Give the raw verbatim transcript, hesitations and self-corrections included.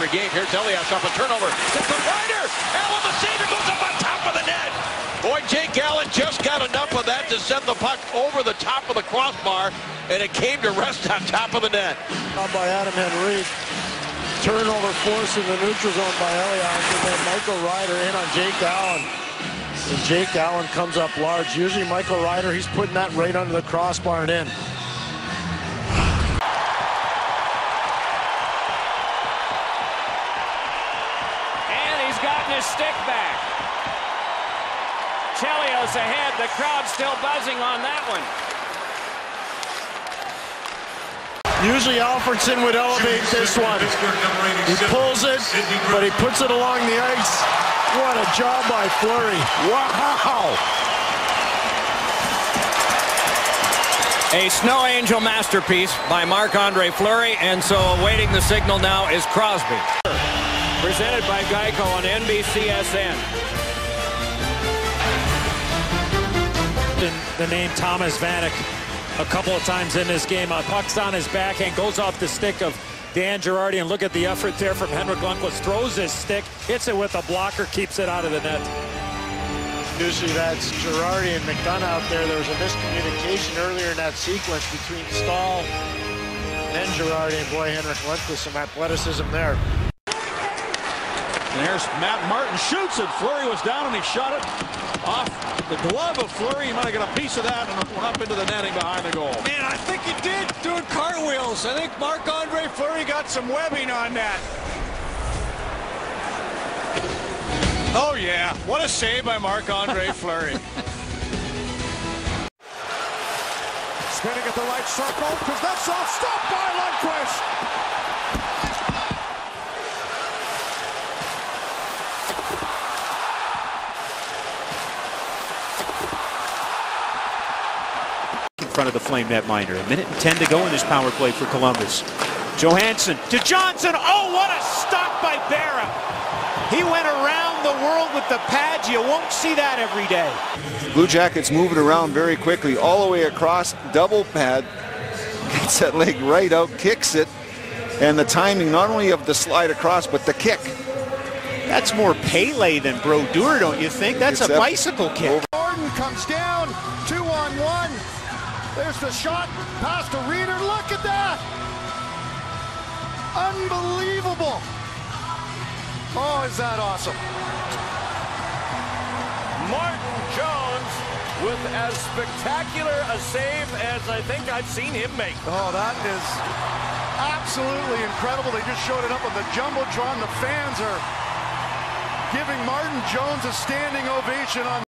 after game. Here's Elias off a turnover. It's the Ryder. Allen the saver goes up on top of the net. Boy, Jake Allen just got enough of that to send the puck over the top of the crossbar, and it came to rest on top of the net. Up by Adam Henrique. Turnover force in the neutral zone by Elias, and then Michael Ryder in on Jake Allen. And Jake Allen comes up large. Usually Michael Ryder, he's putting that right under the crossbar and in. And he's gotten his stick back. Chelios ahead. The crowd still buzzing on that one. Usually Alfredson would elevate this one. He pulls it, but he puts it along the ice. What a job by Fleury. Wow! A Snow Angel masterpiece by Marc-Andre Fleury, and so awaiting the signal now is Crosby. Presented by Geico on N B C S N. The name Thomas Vanek a couple of times in this game. Uh, puck's on his backhand, goes off the stick of Dan Girardi, and look at the effort there from Henrik Lundqvist. Throws his stick, hits it with a blocker, keeps it out of the net. Usually that's Girardi and McDonough out there. There was a miscommunication earlier in that sequence between Stahl and Girardi, and boy, Henrik Lundqvist, some athleticism there. And there's Matt Martin shoots it. Fleury was down and he shot it off the glove of Fleury. He might have got a piece of that and went up into the netting behind the goal. Man, I think he did, doing cartwheels. I think Marc-Andre Fleury got some webbing on that. Oh yeah, what a save by Marc-Andre Fleury. Spinning at the right circle, Kuznetsov stopped by Lundqvist. In front of the Flame netminder. A minute and ten to go in this power play for Columbus. Johansson to Johnson. Oh, what a stop by Berra. He went around the world with the pads. You won't see that every day. Blue Jackets moving around very quickly all the way across, double pad, gets that leg right out, kicks it, and the timing not only of the slide across but the kick. That's more Pele than Brodeur, don't you think? That's a bicycle kick. Gordon comes down, two on one. There's the shot past the Reader. Look at that! Unbelievable! Oh, is that awesome? Martin Jones with as spectacular a save as I think I've seen him make. Oh, that is absolutely incredible. They just showed it up on the Jumbotron. The fans are giving Martin Jones a standing ovation on